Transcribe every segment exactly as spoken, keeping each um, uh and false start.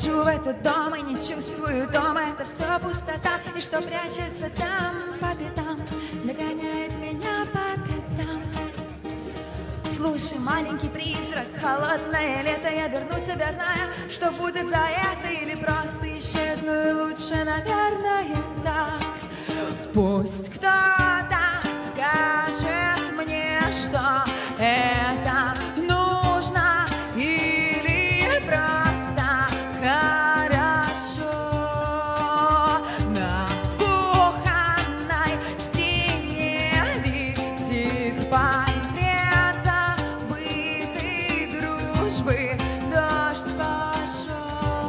Вхожу в этот дом и не чувствую дома. Это все пустота, и что прячется там по пятам, догоняет меня по пятам. Слушай, маленький призрак, холодное лето, я верну тебя, зная, что будет за это, или просто исчезну, и лучше, наверное, так. Пусть кто-то скажет мне, что это нужно или просто хорошо. На кухонной стене висит портрет забытой дружбы. Дождь пошел.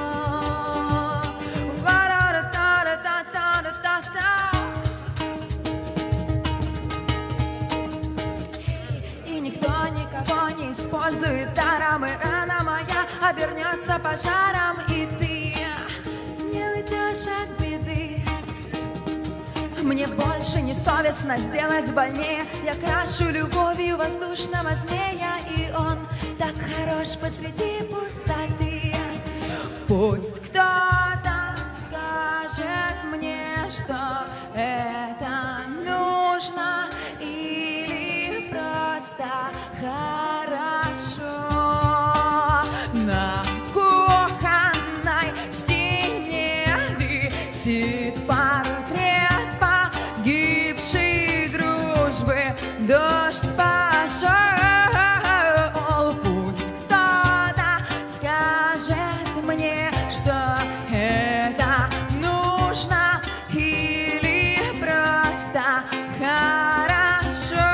И никто никого не использует даром, и рана моя обернется пожаром, и ты не уйдешь от беды. Мне больше не совестно сделать больнее. Я крашу любовью воздушного змея, и он так хорош посреди пустоты. Пусть кто-то скажет мне, что это нужно или просто хорошо. На кухонной стене висит портрет погибшей дружбы. Дождь пошел. Пусть кто-то скажет мне, что это нужно или просто хорошо.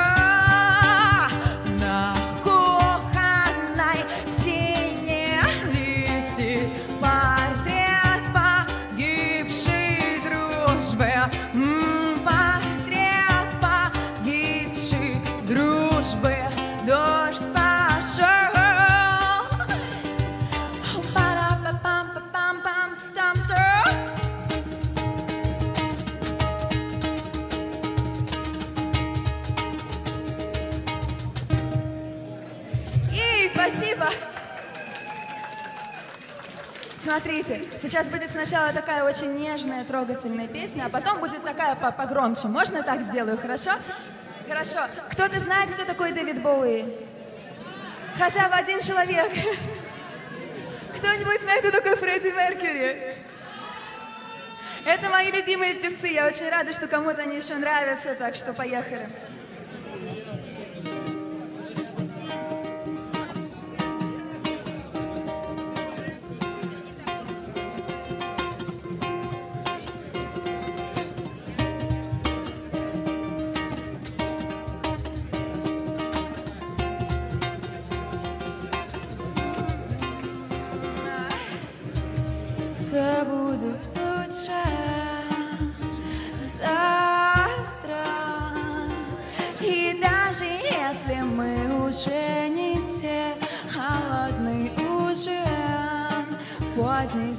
На кухонной стене висит портрет погибшей дружбы. М, портрет погибшей дружбы. Дождь пошел. И спасибо. Смотрите, сейчас будет сначала такая очень нежная, трогательная песня, а потом будет такая погромче. Можно так сделаю, хорошо? Хорошо. Кто-то знает, кто такой Дэвид Боуи? Хотя бы один человек. Кто-нибудь знает, кто такой Фредди Меркьюри? Это мои любимые певцы. Я очень рада, что кому-то они еще нравятся, так что поехали. Все будет лучше завтра. И даже если мы уже не те, холодный ужин, поздний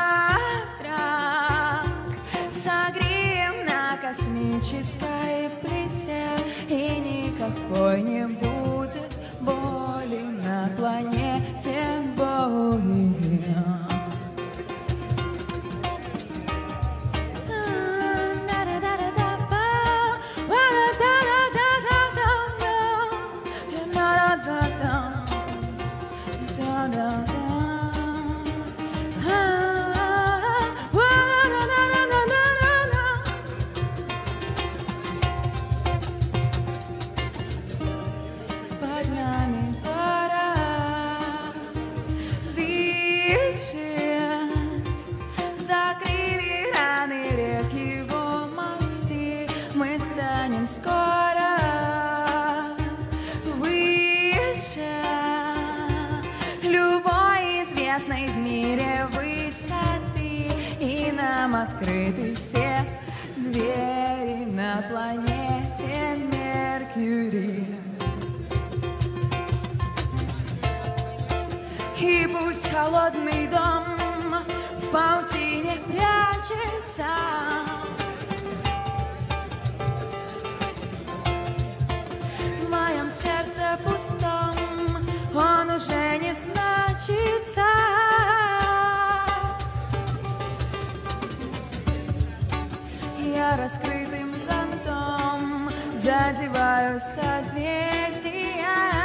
завтрак согреем на космической плите, и никакой не будет боли на планете Боуи. Под нами город висит, закрыли раны рек его мосты. Мы станем скоро выше любой известной в мире высоты, и нам открыты все двери на планете Меркьюри. И пусть холодный дом в паутине прячется, в моем сердце пустом он уже не значится. за раскрытым зонтом задеваю созвездия.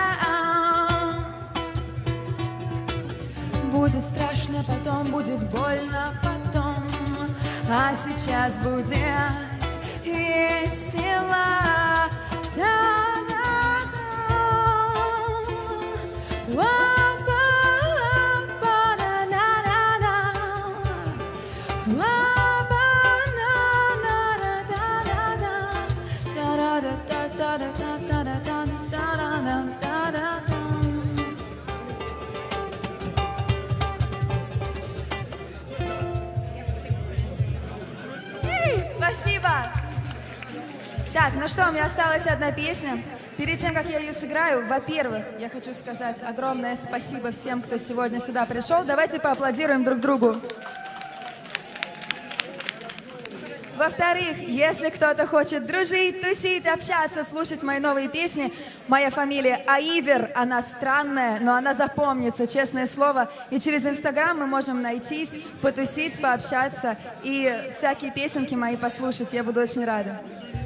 Будет страшно, потом будет больно, потом, а сейчас будет весело. Спасибо! Так, ну что, у меня осталась одна песня. Перед тем, как я ее сыграю, во-первых, я хочу сказать огромное спасибо всем, кто сегодня сюда пришел. Давайте поаплодируем друг другу. Во-вторых, если кто-то хочет дружить, тусить, общаться, слушать мои новые песни, моя фамилия Аивер, она странная, но она запомнится, честное слово. И через Инстаграм мы можем найтись, потусить, пообщаться и всякие песенки мои послушать. Я буду очень рада.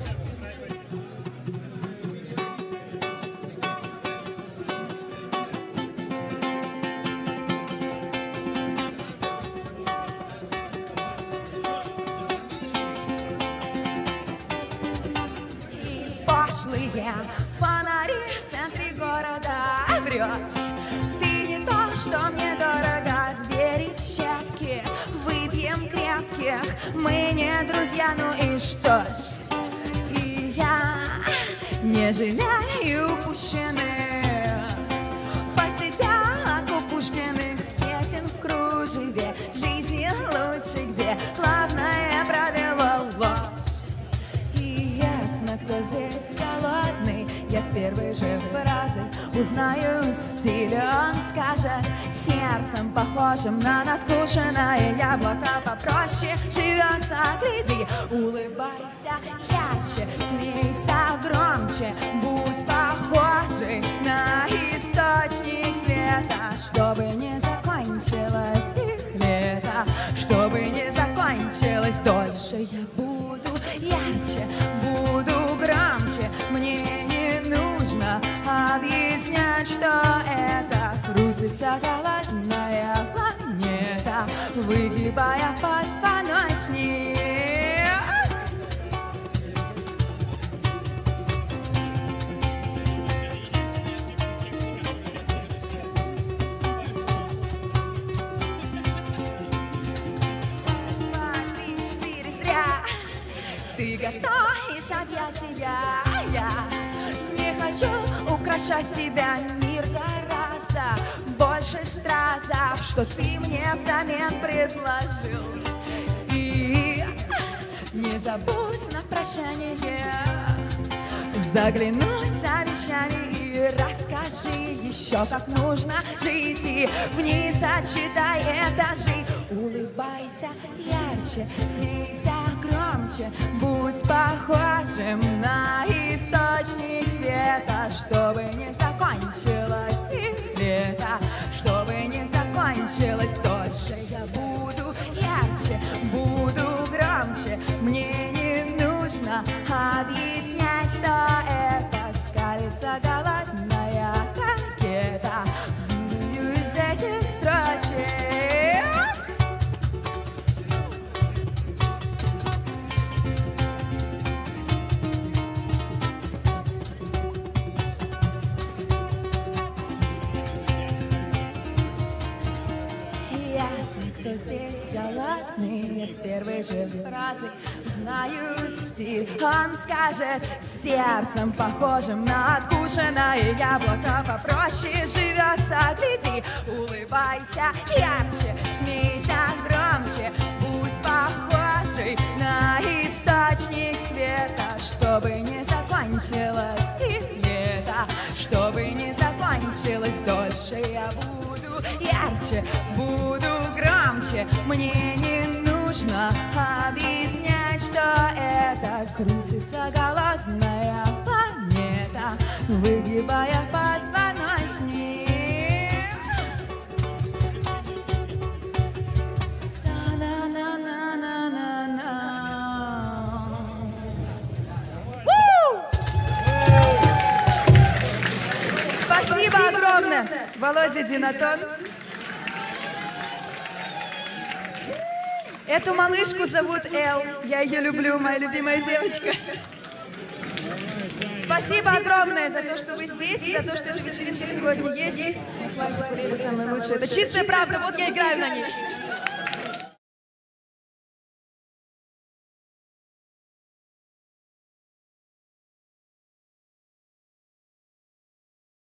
Пошлые фонари в центре города врешь. Ты не то, что мне дорого. Двери в щепки, выпьем крепких. Мы не друзья, ну и что ж. И я не жалею упущенных. Посидят у Пушкиных песен в кружеве. Жизни лучше, где главное правило ложь. Кто здесь голодный, я с первой же фразы узнаю стиль. Он скажет сердцем, похожим на надкушенное яблоко. Попроще живется, гляди, улыбайся ярче, смейся громче, будь похожий на источник света, чтобы не закончилось их лето, чтобы не закончилось дольше. Я буду ярче, буду громче, мне не нужно объяснять, что это крутится голодная планета, выгибая позвоночник. Раз, два, три, четыре, зря. Ты готовишь объятия, я не хочу украшать тебя. Мир гораздо больше стразов, что ты мне взамен предложил. И не забудь на прощание заглянуть за вещами и расскажи еще, как нужно жить. И вниз отсчитай этажи. Улыбайся ярче, смейся громче, будь похожим на источник света, чтобы не закончилось и лето, чтобы не закончилось дольше. Я буду ярче, буду громче, мне не нужно объяснять, что это скалится голодная ракета. Буду из этих строчек. Кто здесь голодный, я с первой же фразы знаю стиль. Он скажет сердцем, похожим на откушенное яблоко, попроще живется, гляди, улыбайся ярче, смейся громче, будь похожий на источник света, чтобы не закончилось и лето, чтобы не закончилось дольше. Я буду ярче, буду громче, мне не нужно объяснять, что это крутится голодная планета, выгибая позвоночник. Володя Динатон. Эту малышку зовут Эл. Я ее люблю, моя любимая девочка. Спасибо огромное за то, что вы здесь, и за то, что эта вечеринка сегодня есть. Флаг закурили самые лучшие. Это чистая правда, вот я играю на ней.